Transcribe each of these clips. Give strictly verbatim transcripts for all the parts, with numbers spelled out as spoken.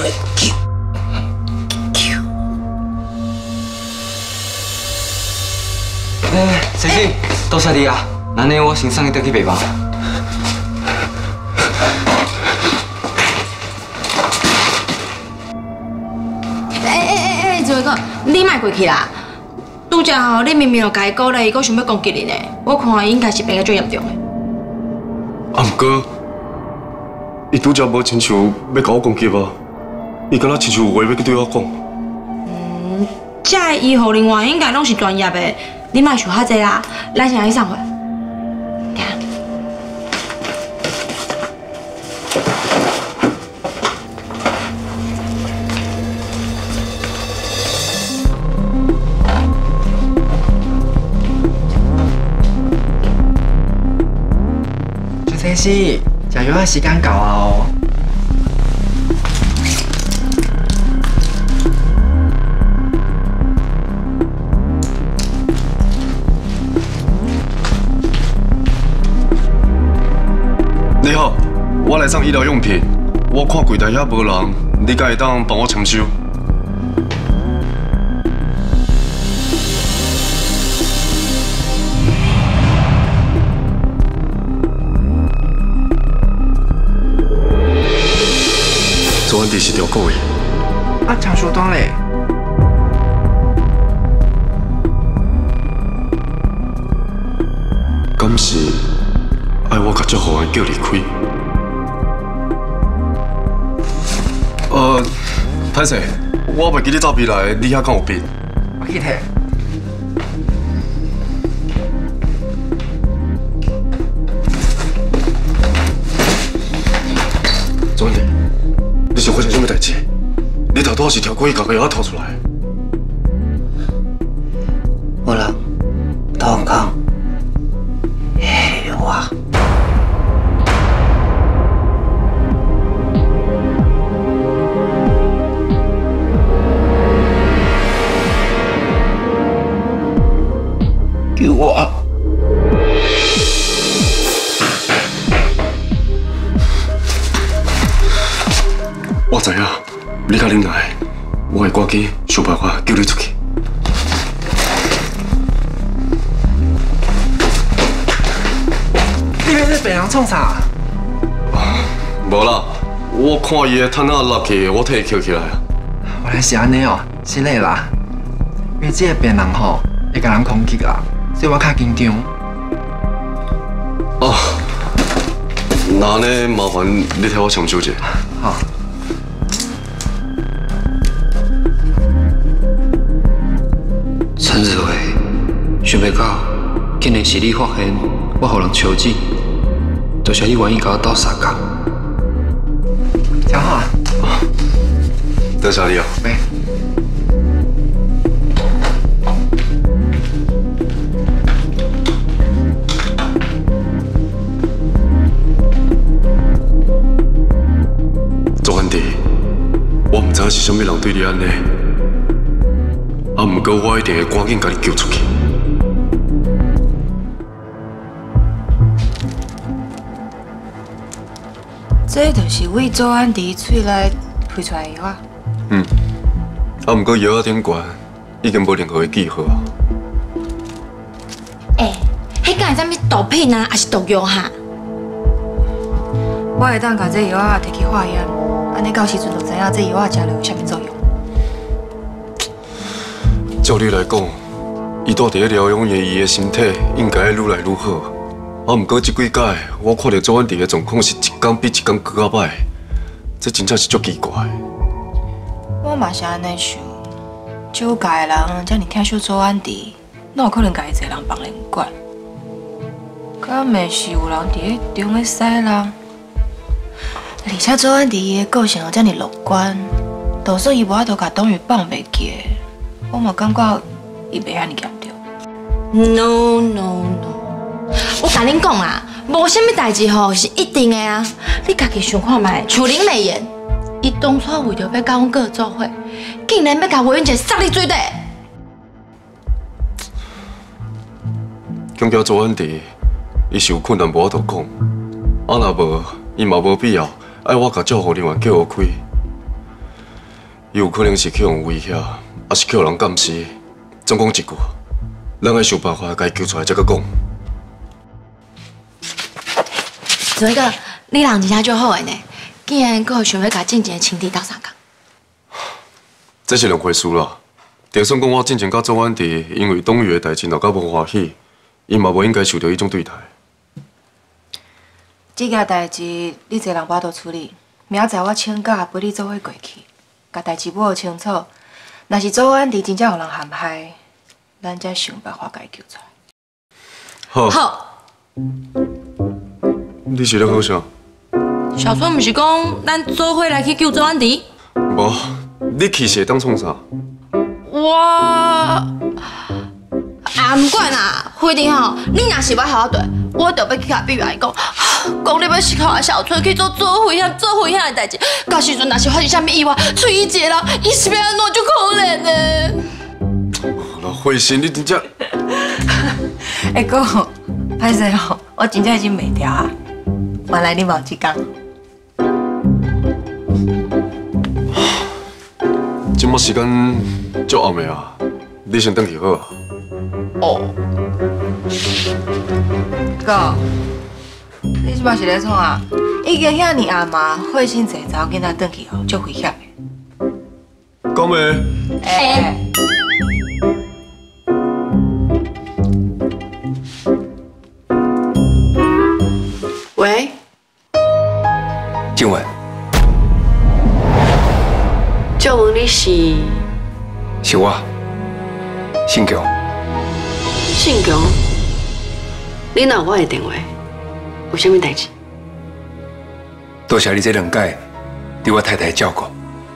哎，先生，多谢你啊！那呢，我先送你倒去陪房。 哎哎哎哎，这位哥，你莫过去啦！拄则吼，你明明就甲伊鼓励，伊阁想要攻击你呢。我看伊应该是病得最严重的。 啊，毋过，伊拄则无亲像要甲我攻击啊，伊敢若亲像有话要去对我讲。 嗯，这医护人员应该拢是专业的，你莫想遐济啦。来，先去送回。 先生，食药啊时间到啊哦。 你好，我来送医疗用品，我看柜台遐无人，你敢会当帮我签收？周安迪是条狗的。 啊，长树端嘞。 敢是爱我甲祝福安叫离开？呃，歹势，我袂记你走边来，你遐敢有病？ 我去摕。 周安迪。你是发生什么代志？你头拄是条狗伊家己牙吐出来。 有人偷讲害我。救我！ 我知影，你甲恁来，我会赶紧想办法救你出去。 你要这病人创啥？ 无啦，我看伊的摊仔落去，我替伊捡起来啊。 原来是安尼哦，失礼啦。因为这个病人吼会甲人攻击啦，所以我较紧张。 哦，那安尼麻烦你替我签收一下。 好。 陈子伟，想袂到，竟然是你发现我互人求诊，多谢你愿意甲我斗相共。 真好啊！ 多谢你哦。 喂。 周安迪，我唔知是啥物人对你安尼。啊，不过我一定会赶紧把你救出去。 这就是为周安迪嘴内配出来的药啊。 嗯。啊，不过药仔顶悬，已经无任何的记号啊。 哎，迄敢是啥物毒品啊，还是毒药哈？我会当把这药啊摕去化验，安尼到时阵就知影这药啊食了有啥物作用。 照你来讲，伊住伫疗养院，伊的身体应该会愈来愈好。啊，不过这几届我看到周安迪的状况是一天比一天更较歹，这真正是足奇怪。 我嘛是安尼想，这有界的人遮尔疼惜周安迪，哪有可能家己一个人放人管？敢会是有人伫咧中咧使人？而且周安迪伊的个性又遮尔乐观，就算伊无法度甲董宇放袂记。我嘛感觉伊袂遐尼严重。No no no！ 我甲恁讲啦，无啥物代志吼是一定的啊！你家己想看卖，像林美妍，伊当初为着要甲阮哥做伙，竟然要甲魏云杰杀你水底。 强调周安迪，伊是有困难无法度讲，啊若无，伊嘛无必要爱我甲照护人员叫我开。 伊有可能是去用威胁，还是去互人监视。总讲一句，咱爱想办法甲伊救出来，才阁讲。 做一个，你人真正足好的呢，竟然阁有想要甲进前的亲弟斗相共。 这是两回事啦。就算讲我进前甲周安迪因为董宇的代志闹到无欢喜，伊嘛无应该受到迄种对待。 这件代志你一个人把刀处理，明仔载我请假陪你做伙过去，甲代志摸清楚。若是周安迪真正有人陷害，咱才想办法甲伊救出来。 好。 好。 你是咧好啥？ 小春毋是讲咱做伙来去救周安迪？ 无，你其实会当创啥？ 我啊，唔管啦，辉定吼，你若是要效我对，我就要去甲比喻讲，讲你要是靠小春去做做危险、做危险的代志，到时阵若是发生啥物意外，出伊一个人，伊是要安怎就可怜呢？ 好啦，慧心，你真正…… 哎哥，歹势吼，我真正已经袂调啊。原来你冇这工。 即麦时间足暗的啊，你先回去好啊。 哦。哥，你即摆是咧创啊？已经遐尼暗嘛，慧心坐查某囡仔转去哦，足危险的。 讲袂？ 哎。 喂， 静雯， 借问你是？ 是我，信强。 信强，你拿我的电话，有啥物代志？ 多谢你这两届对我太太的照顾。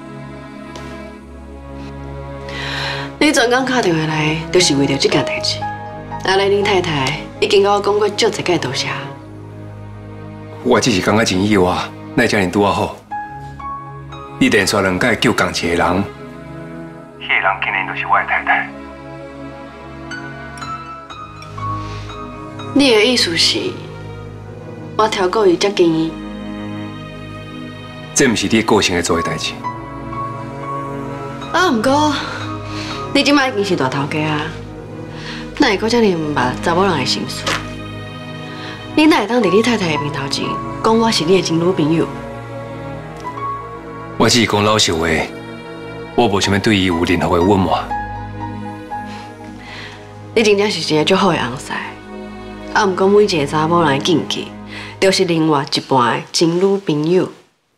你专工打电话来，就是为着这件代志。阿来恁太太已经甲我讲过足一届多谢。 我只是感觉真意外，奈遮尔拄啊好。你连续两届救同一个人，迄个人竟然就是我的太太。 你的意思是，我超过伊接近伊？ 这毋是你个性会做的代志。 啊，毋过你即摆已经是大头家啊，哪会阁遮尔毋捌查某人的心思？你哪会当伫你太太的面头前讲我是你的情侣朋友？ 我只是讲老实话，我无想要对伊有任何的隐瞒。 你真正是一个足好的翁婿，啊，毋过每一个查某人的禁忌，就是另外一半的情侣朋友。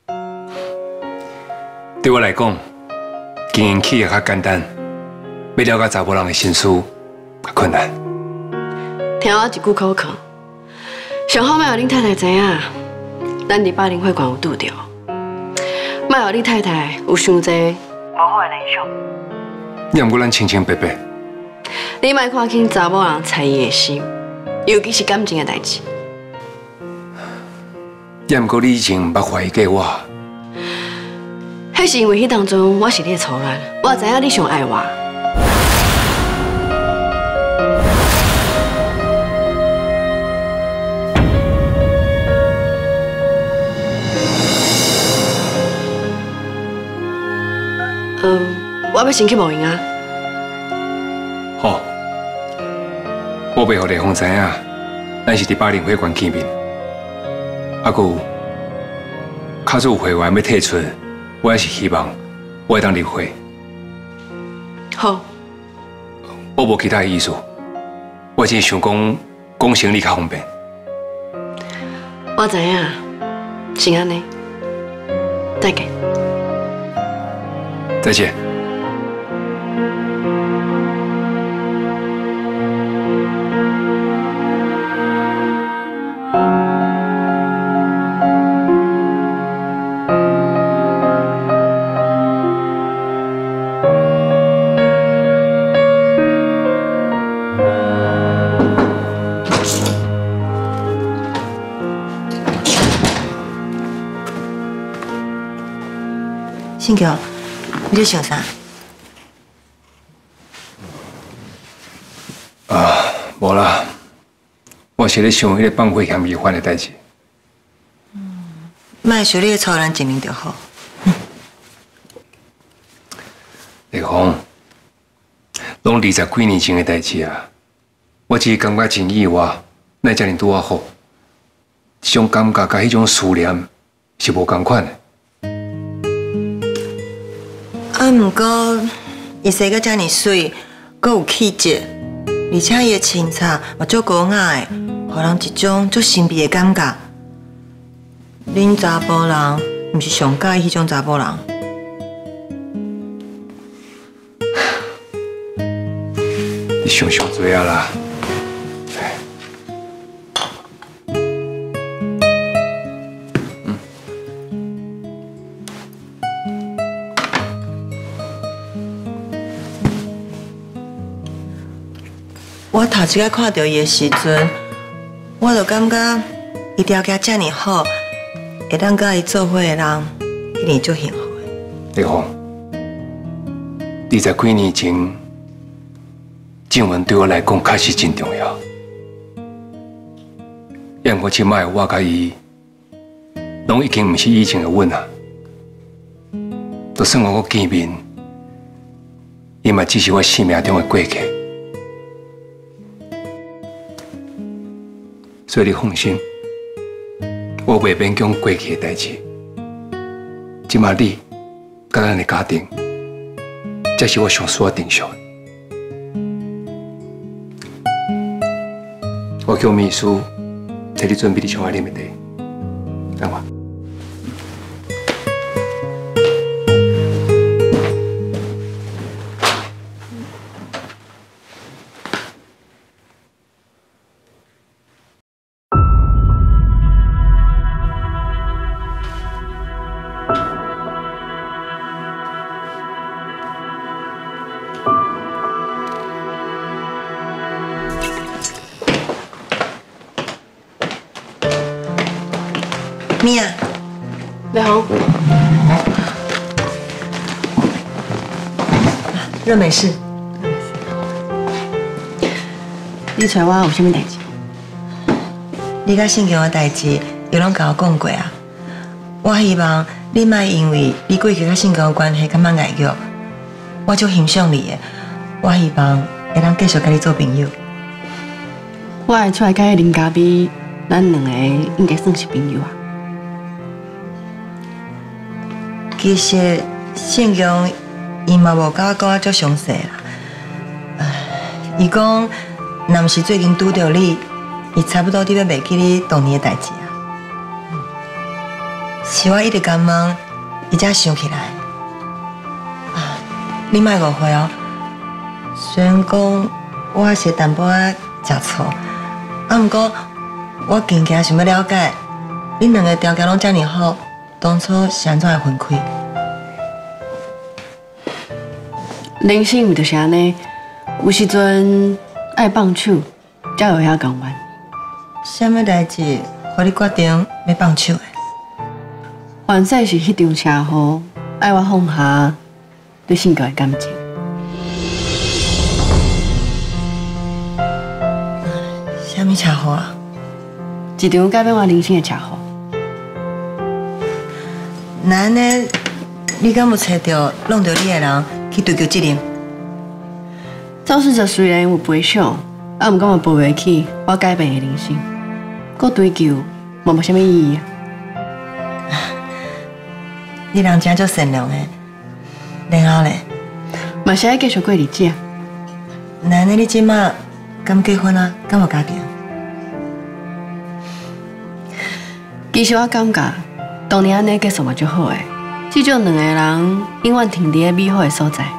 对我来讲，经营企业较简单，要了解查某人的心思较困难。 听我一句口劝。上好，莫互恁太太知影，咱伫百灵会馆有拄着，莫互恁太太有伤济无好的联想。 要毋过咱清清白白， 你莫看轻查某人猜伊的心，尤其是感情的代志。 要毋过你以前毋捌怀疑过我， 迄是因为迄当中我是你的初恋，我知影你上爱我。嗯，我要先去冒营啊。 好，我袂互丽芳知影，咱是伫百灵会馆见面。啊，佮有，卡做有会员要退出，我也是希望我会当入会。 好， 我无其他意思，我只是想讲讲生理较方便。 我知影，是安尼。再见。 再见。 信强，你在想啥？ 啊，无啦，我是咧想迄个放火嫌疑犯的代志。 莫想你的仇人一面就好。 丽芳，拢二十几年前的代志啊，我只是感觉真意外，哪遮尔拄啊好。这种感觉甲迄种思念是无共款的。 啊，毋过伊生个遮尔水，阁有气质，而且伊的清茶嘛足高雅的，互人一种足神秘的感觉。恁查甫人毋是上介意迄种查甫人。 你想想多啊啦！嗯。 我头一摆看到伊的时阵，我就感觉伊条件遮尔好，会当甲伊做伙的人一定足幸福的。 丽芳，二十几年前，静雯对我来讲确实真重要。因我即摆我甲伊，拢已经毋是以前的阮啊。就算我见面，伊嘛只是我生命中的过客。所以你放心，我袂勉强过去的代志。即马你甲咱的家庭，才是我上需要定下的。我叫秘书替你准备你想爱啉的茶，等我。 咪啊， 丽芳， 热美式。 你找我有啥物代志？ 你甲信强的代志，伊拢甲我讲过啊。我希望你莫因为你过去甲信强的关系感觉碍虐，我足欣赏你的。我希望会当继续甲你做朋友。 我会出来甲林嘉美，咱两个应该算是朋友啊。 其实信强伊嘛无甲我讲啊足详细啦。伊讲，若毋是最近拄到你，伊差不多伫要袂记你当年的代志啊。是我一直感问，伊才想起来。啊，你莫误会哦。虽然讲我还是淡薄仔食醋，啊，毋过我更加想要了解，恁两个条件拢遮尔好。当初是安怎会分开？ 人生毋就是安尼，有时阵爱放手，才会晓讲完。 啥物代志，互你决定要放手的？ 凡赛是迄场车祸，爱我放下对性格的感情。 啥物车祸啊？ 一场改变我人生的车祸。 那安尼，你敢有找到弄到你的人去追究责任？ 肇事者虽然有赔偿，啊，毋过嘛赔袂起我改变的人生，搁追究嘛无啥物意义啊。 你人真足善良的，然后咧， 嘛是爱继续过日子啊。 那安尼你即马敢结婚啊？敢有家庭？ 其实我感觉。当年安尼结束嘛就好诶，至少两个人永远停伫咧美好的所在。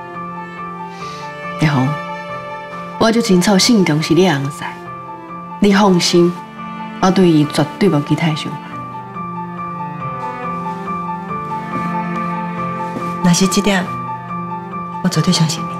丽芳，我就清楚信强是你的红婿，你放心，我对伊绝对无其他想法。 若是这点，我绝对相信你。